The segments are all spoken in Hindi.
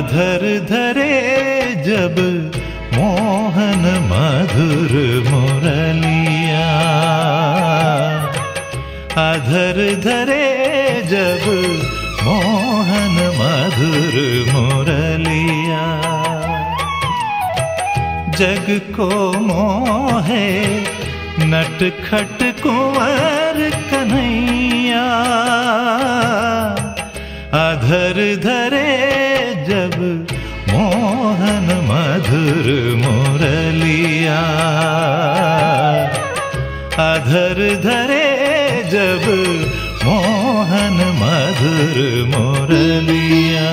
अधर धरे जब मोहन मधुर मुरलिया, अधर धरे जब मोहन मधुर मुरलिया। जग को मोहे नटखट कुंवर कन्हैया, अधर धरे जब मोहन मधुर मुरलिया, अधर धरे जब मोहन मधुर मुरलिया।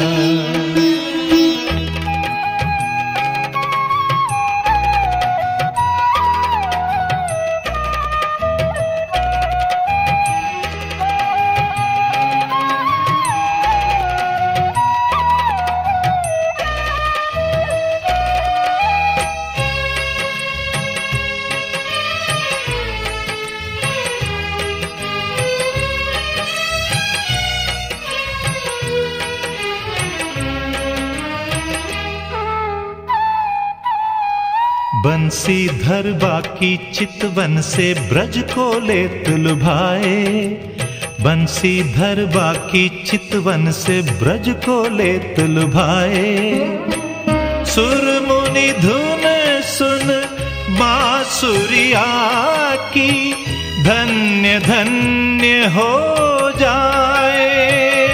बंसीधर बाकी चितवन से ब्रज को ले लुभाए, बंसीधर बाकी चितवन से ब्रज को ले लुभाए। सुर मुनि धुन सुन बांसुरिया की, धन्य धन्य हो जाए।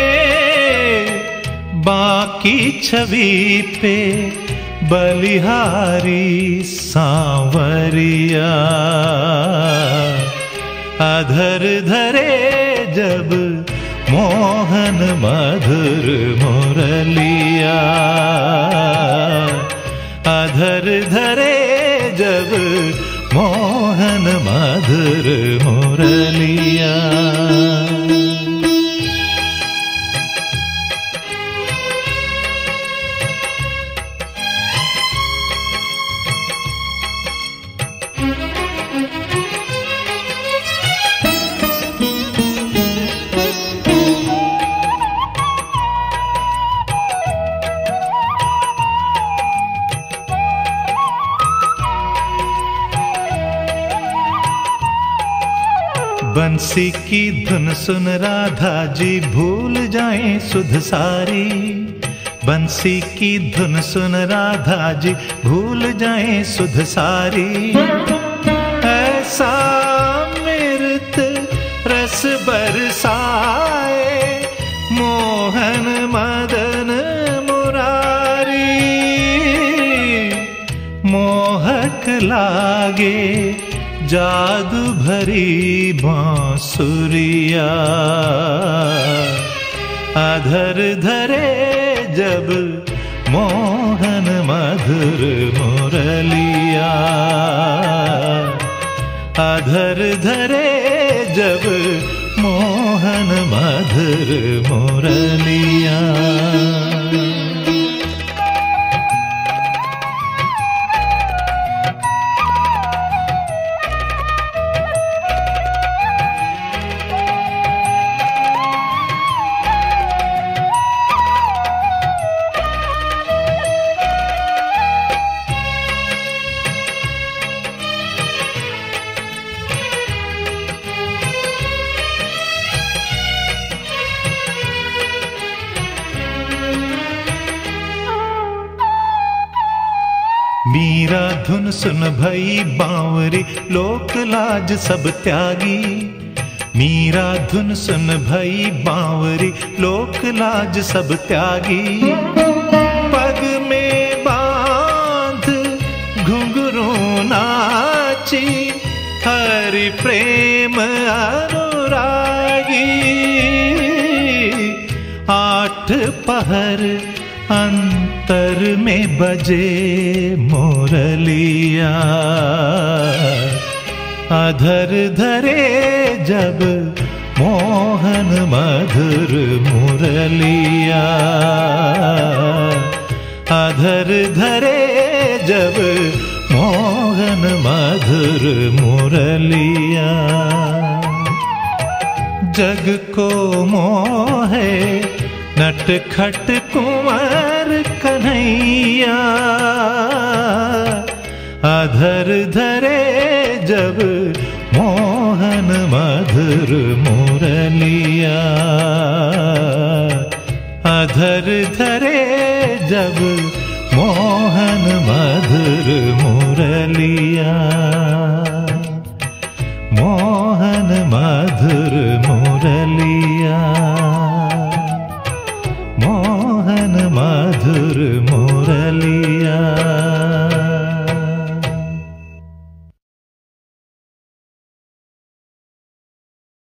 बाकी छवि पे बलिहारी सांवरिया, अधर धरे जब मोहन मधुर मुरलिया, अधर धरे जब मोहन मधुर मुरलिया। बंसी की धुन सुन राधा जी भूल जाएं सुध सारी, बंसी की धुन सुन राधा जी भूल जाएं सुध सारी। ऐसा मृत रस बरसाए मोहन मदन मुरारी, मोहक लागे जादू भरी बांसुरिया, अधर धरे जब मोहन मधुर मुरलिया, अधर धरे जब मोहन मधुर मुरलिया। मीरा धुन सुन भई बावरी लोक लाज सब त्यागी, मीरा धुन सुन भई बावरी लोक लाज सब त्यागी। पग में बांध घुंघरू नाची हरि प्रेम अनुरागी, आठ पहर अंतर में बजे मुरलिया, अधर धरे जब मोहन मधुर मुरलिया, अधर धरे जब मोहन मधुर मुरलिया। जग को मोहे नटखट कुंवर कन्हैया अधर धरे जब मोहन मधुर मुरलिया अधर धरे जब मोहन मधुर मुरलिया मोहन मधुर मुरलिया।